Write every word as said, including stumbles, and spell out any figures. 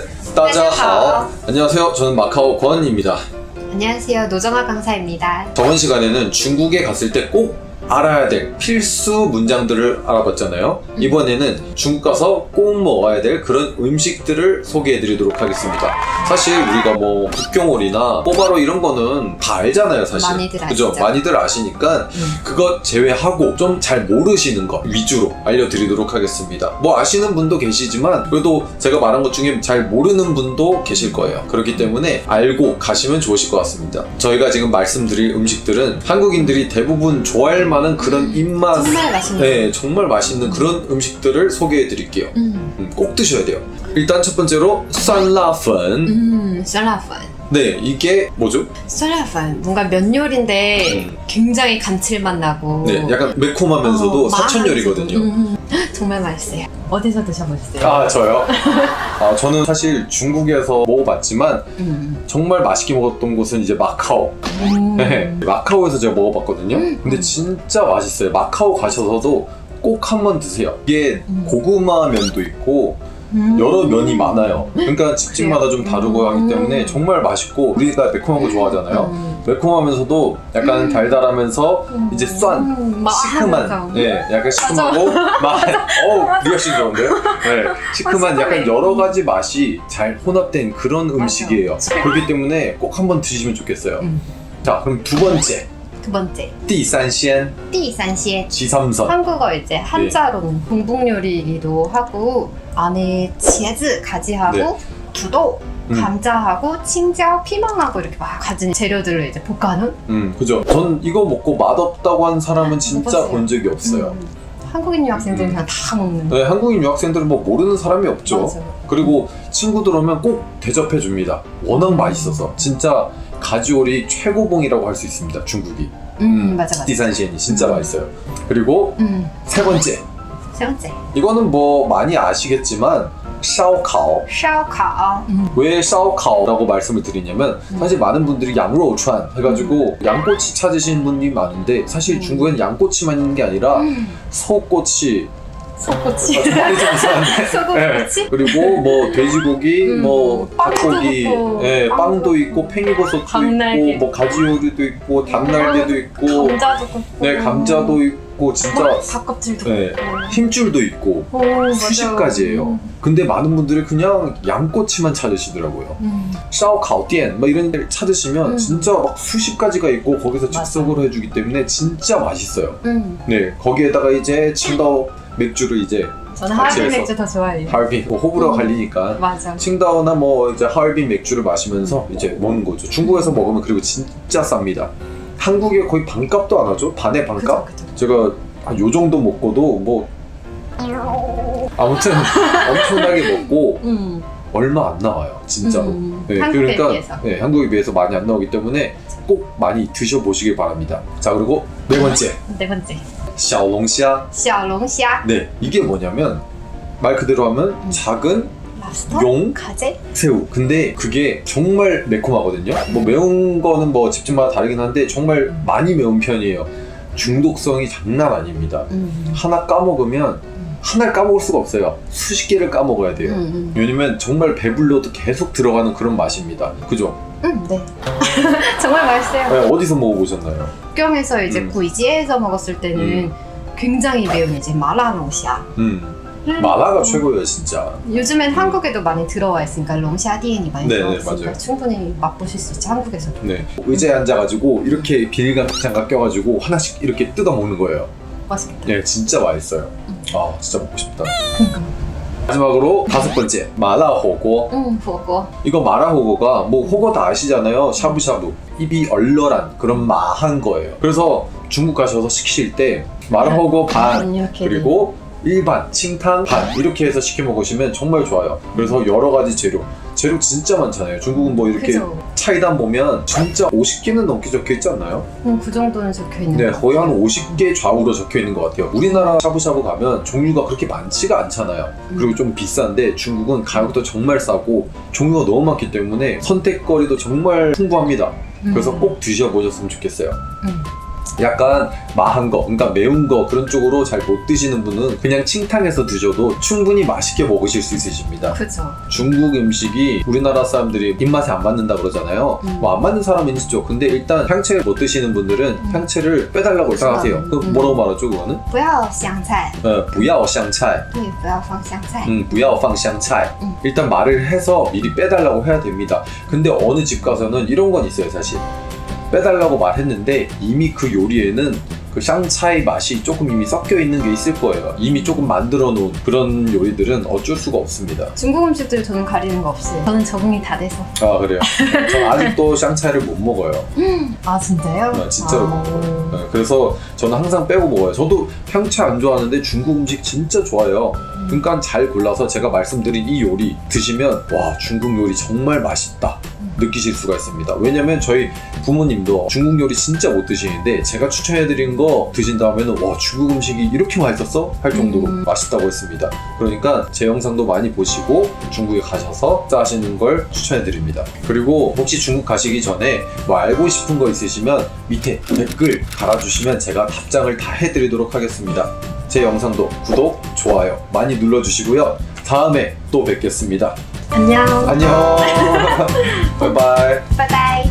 따자하오. 안녕하세요. 저는 마카오 권입니다. 안녕하세요. 노정아 강사입니다. 저번 시간에는 중국에 갔을 때 꼭 알아야 될 필수 문장들을 알아봤잖아요. 음. 이번에는 중국 가서 꼭 먹어야 될 그런 음식들을 소개해 드리도록 하겠습니다. 사실 우리가 뭐 북경오리나 뽀바로 이런 거는 다 알잖아요, 사실. 많이들 아시죠? 그죠? 많이들 아시니까 음. 그거 제외하고 좀 잘 모르시는 거 위주로 알려드리도록 하겠습니다. 뭐 아시는 분도 계시지만 그래도 제가 말한 것 중에 잘 모르는 분도 계실 거예요. 그렇기 때문에 알고 가시면 좋으실 것 같습니다. 저희가 지금 말씀드릴 음식들은 한국인들이 대부분 좋아할 만한 그런 입맛, 정말 맛있는, 네, 정말 맛있는 그런 음식들을 소개해 드릴게요. 음. 음, 꼭 드셔야 돼요. 일단 첫 번째로 酸라펀. 음, 酸라펀. 네, 이게 뭐죠? 酸라펀 뭔가 면 요리인데 음. 굉장히 감칠맛 나고 네, 약간 매콤하면서도 어, 사천 요리거든요. 음, 정말 맛있어요. 어디서 드셔보셨어요? 아, 저요? 아, 저는 사실 중국에서 먹어봤지만 음. 정말 맛있게 먹었던 곳은 이제 마카오. 음. 네, 마카오에서 제가 먹어봤거든요. 음. 근데 진짜 맛있어요. 마카오 가셔서도 꼭 한번 드세요. 이게 음. 고구마 면도 있고 음. 여러 면이 많아요. 그러니까 집집마다 좀 다르고 하기 때문에 정말 맛있고, 우리가 매콤한 거 좋아하잖아요. 음. 매콤하면서도 약간 음. 달달하면서 음. 이제 酸, 음. 시큼한, 네, 약간 시큼하고 맛. 어우, 리액션 좋은데요? 네, 시큼한 약간 여러 가지 맛이 잘 혼합된 그런 음식이에요. 맞아. 그렇기 때문에 꼭 한번 드시면 좋겠어요. 음. 자, 그럼 두 번째. 두 번째. 第三鲜. 第三鲜. 지삼선. 한국어 이제 한자로는 네. 동북 요리이기도 하고, 안에 치즈, 가지하고 네. 두도, 음. 감자하고 칭자오, 피망하고 이렇게 막 가진 재료들을 이제 볶아놓은. 음, 그죠. 전 이거 먹고 맛없다고 한 사람은 진짜 본 적이 없어요. 음. 한국인 유학생들은 음. 그냥 다 먹는. 네, 한국인 유학생들은 뭐 모르는 사람이 없죠. 맞아. 그리고 친구들 오면 꼭 대접해 줍니다. 워낙 맛있어서. 진짜 가지오리 최고봉이라고 할 수 있습니다, 중국이. 음, 음 맞아 맞아. 디산시엔이 진짜 음. 맛있어요. 그리고 음. 세 번째. 세 번째. 이거는 뭐 많이 아시겠지만 샤오카오. 샤오카오. 음. 왜 샤오카오라고 말씀을 드리냐면 음. 사실 많은 분들이 양로우추안 해가지고 음. 양꼬치 찾으시는 분이 많은데 사실 음. 중국엔 양꼬치만 있는 게 아니라 음. 소꼬치, 소꼬치. 말이 좀 이상한데. 소꼬치? 네. 그리고 뭐 돼지고기, 음, 뭐 닭고기, 네, 빵도, 빵도 있고 팽이버섯도 닭날개. 있고 뭐 가지오리도 있고 닭날개도 있고 감자도 있고 네, 감자도 있고 진짜 닭껍질도 네, 있고 힘줄도 있고 오, 수십 가지예요. 음. 근데 많은 분들이 그냥 양꼬치만 찾으시더라고요. 음. 샤오카오디엔 막 이런 데를 찾으시면 음. 진짜 막 수십 가지가 있고 거기서 즉석으로 해주기 때문에 진짜 맛있어요. 음. 네, 거기에다가 이제 칭다오 맥주를 이제 저는 하얼빈 맥주 더 좋아해요. 하얼빈 뭐 호불호가 음. 갈리니까 맞아. 칭다오나 뭐 이제 하얼빈 맥주를 마시면서 음. 이제 먹는 거죠. 중국에서 먹으면 그리고 진짜 쌉니다. 한국에 거의 반값도 안 하죠. 반의 반값. 그쵸, 그쵸. 제가 한 요 정도 먹고도 뭐 아무튼 엄청나게 먹고 음. 얼마 안 나와요, 진짜로. 음. 네, 한국에 그러니까 비해서. 네, 한국에 비해서 많이 안 나오기 때문에 꼭 많이 드셔보시길 바랍니다. 자, 그리고 네 번째. 네 번째. 小龙虾. 小龙虾. 네, 이게 뭐냐면 말 그대로 하면 음. 작은 랍스터? 용 가재? 새우. 근데 그게 정말 매콤하거든요. 뭐 매운 거는 뭐 집집마다 다르긴 한데 정말 음. 많이 매운 편이에요. 중독성이 장난 아닙니다. 음. 하나 까먹으면 음. 하나를 까먹을 수가 없어요. 수십 개를 까먹어야 돼요. 음, 음. 왜냐면 정말 배불러도 계속 들어가는 그런 맛입니다. 그죠? 음, 네. 정말 맛있어요. 네, 어디서 먹어보셨나요? 북경에서 이제 음. 구이지에서 먹었을 때는 음. 굉장히 매운 이제 마라롱샤. 음. 마라가 음. 최고예요, 진짜. 요즘엔 음. 한국에도 많이 들어와 있으니까 롱샤디엔이 많이 네네, 들어와 있으니까 충분히 맛보실 수 있죠, 한국에서도. 네. 의자에 앉아가지고 이렇게 비닐감 장갑 껴가지고 하나씩 이렇게 뜯어 먹는 거예요. 맛있겠다. 네, 진짜 맛있어요. 음. 아, 진짜 먹고 싶다. 그러니까. 마지막으로 다섯 번째, 마라호고. 응, 호고. 이거 마라호고가 뭐 호거 다 아시잖아요. 샤브샤브. 입이 얼얼한 그런 마한 거예요. 그래서 중국 가셔서 시키실 때 마라호고 반 그리고 일반, 칭탕, 반 이렇게 해서 시켜 먹으시면 정말 좋아요. 그래서 여러 가지 재료 재료 진짜 많잖아요. 중국은 뭐 이렇게 그죠. 차이단 보면 진짜 오십 개는 넘게 적혀 있지 않나요? 음, 그 정도는 적혀 있는 네, 거의 한 오십 개 좌우로 적혀 있는 것 같아요. 우리나라 샤브샤브 가면 종류가 그렇게 많지가 않잖아요. 음. 그리고 좀 비싼데 중국은 가격도 정말 싸고 종류가 너무 많기 때문에 선택거리도 정말 풍부합니다. 음. 그래서 꼭 드셔보셨으면 좋겠어요. 음. 약간 마한 거, 그러니까 매운 거 그런 쪽으로 잘 못 드시는 분은 그냥 칭탕해서 드셔도 충분히 맛있게 먹으실 수 있으십니다. 그죠. 중국 음식이 우리나라 사람들이 입맛에 안 맞는다 그러잖아요. 음. 뭐 안 맞는 사람은 있죠. 근데 일단 향채를 못 드시는 분들은 음. 향채를 빼달라고 생각하세요. 음. 그 뭐라고 말하죠 그거는? 不要香菜 어, 不要香菜. 对不要放香菜 음, 不要放香菜. 음. 일단 말을 해서 미리 빼달라고 해야 됩니다. 근데 어느 집 가서는 이런 건 있어요 사실. 빼달라고 말했는데 이미 그 요리에는 그 샹차이 맛이 조금 이미 섞여 있는 게 있을 거예요. 이미 조금 만들어 놓은 그런 요리들은 어쩔 수가 없습니다. 중국 음식들 저는 가리는 거 없어요. 저는 적응이 다 돼서. 아 그래요? 전 아직도 샹차이를 못 먹어요. 아 진짜요? 네, 진짜로 아... 못 먹어요. 네, 그래서 저는 항상 빼고 먹어요. 저도 향채 안 좋아하는데 중국 음식 진짜 좋아해요. 음. 그러니까 잘 골라서 제가 말씀드린 이 요리 드시면 와 중국 요리 정말 맛있다 느끼실 수가 있습니다. 왜냐면 저희 부모님도 중국 요리 진짜 못 드시는데 제가 추천해드린 거 드신 다음에는 와 중국 음식이 이렇게 맛있었어? 할 정도로 음. 맛있다고 했습니다. 그러니까 제 영상도 많이 보시고 중국에 가셔서 식사하시는 걸 추천해드립니다. 그리고 혹시 중국 가시기 전에 뭐 알고 싶은 거 있으시면 밑에 댓글 달아주시면 제가 답장을 다 해드리도록 하겠습니다. 제 영상도 구독, 좋아요 많이 눌러주시고요. 다음에 또 뵙겠습니다. 안녕. 안녕. 바이바이. 바이바이.